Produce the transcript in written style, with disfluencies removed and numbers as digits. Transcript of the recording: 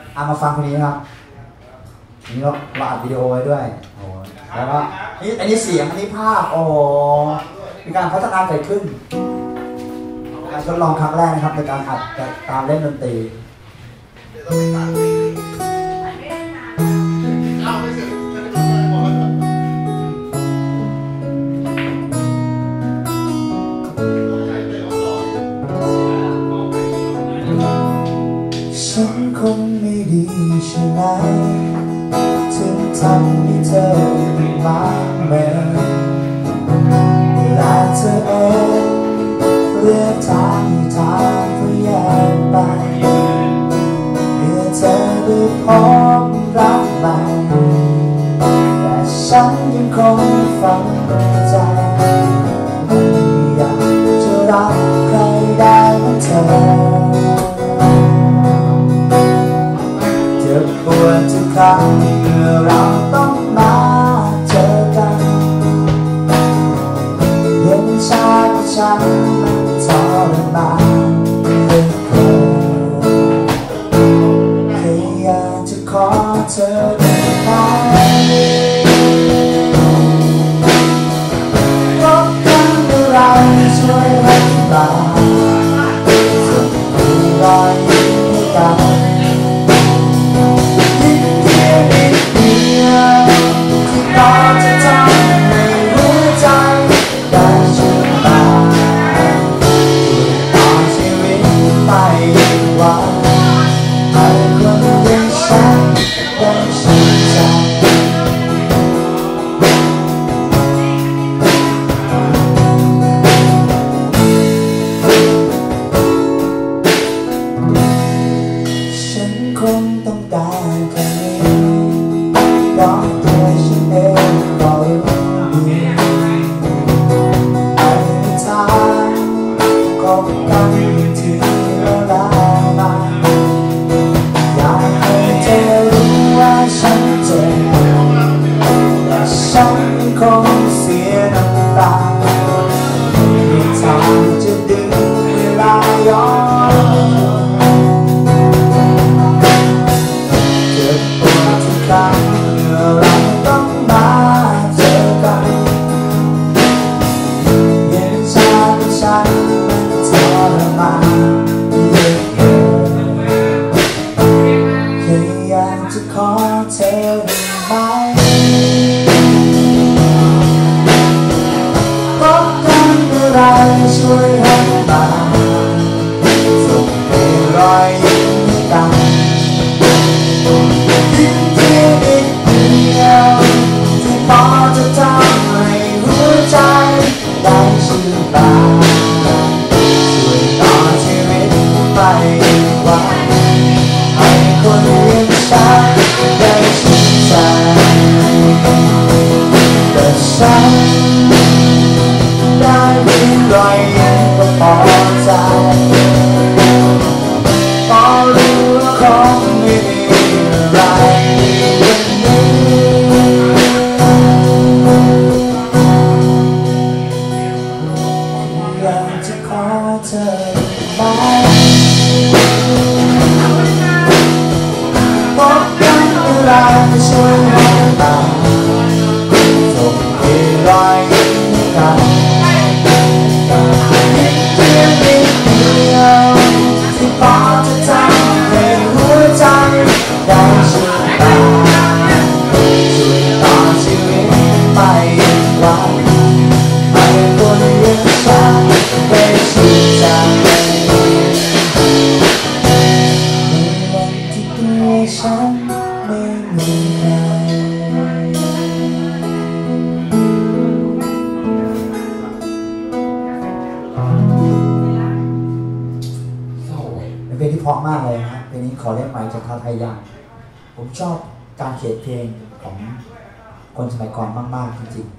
มาฟังคนนี้ครับนี่เราอัดวิดีโอไว้ด้วยโอ้แล้วก็นี่อันนี้เสียงอันนี้ภาพโอ้มีการพัฒนาเกิดขึ้นการทดลองครั้งแรกนะครับในการอัดตามเล่นดนตรีฉันคงไม่ดีใช่ไหมถึงทำให้เธอมาเมื่อและเธอเองเลือกทางที่ทางเพื่อแยกไปเมื่อเธอได้พบรักใหม่แต่ฉันยังคงฝังใจอยากจะรักใครได้เหมือนเธอเจ็บปวดทุกครั้งเมื่อเราต้องมาเจอกันเห็นชาติฉันมันทรมานเหลือเกินแค่อยากจะขอเธอได้ไหมพบกันเมื่อไรช่วยให้มาส่งรอยยิ้มให้กันที่พอจะทำให้หัวใจได้ชื่นบานต่อชีวิตไปวันให้คนอย่างฉันได้ชื่นใจฉันคงต้องการแค่นี้เพราะตัวฉันเองก็รู้ดีไม่มีทางคบกันถึงเวลามาอยากให้เธอรู้ว่าฉันเจ็บและฉันคงเสียน้ำตาไม่มีทางจะดึงเวลาย้อนเจ็บปวดทุกครั้งเมื่อเราต้องมาเจอกันเย็นชาที่ฉันมันทรมานเหลือเกินแค่อยากจะขอเธอได้ไหมพบกันเมื่อไรช่วยให้มาส่งให้รอยยิ้มให้กันยิ้มเพียงนิดเดียวที่พอจะทำให้หัวใจได้ชื่นบานช่วยต่อชีวิตไปวันให้คนอย่างฉันได้ชื่นใจแต่ฉันได้มีรอยยิ้มก็พอใจพอรู้ว่าคงไม่มีอะไรอยากจะขอเธอได้ไหมพบกันเมื่อไรช่วยให้มาส่งให้รอยยิ้มให้กันยิ้มเพียงนิดเดียวที่พอจะทำให้หัวใจได้ชื่นบานช่วยต่อชีวิตไปวันให้คนอย่างฉันได้ชื่นใจในวันที่ตัวฉันไม่มีใครเป็นเพลงที่เพราะมากเลยนะครับเพลงนี้ขอเล่นใหม่จากท้าทายยังผมชอบการเขียนเพลงของคนสมัยก่อนมากๆจริงๆ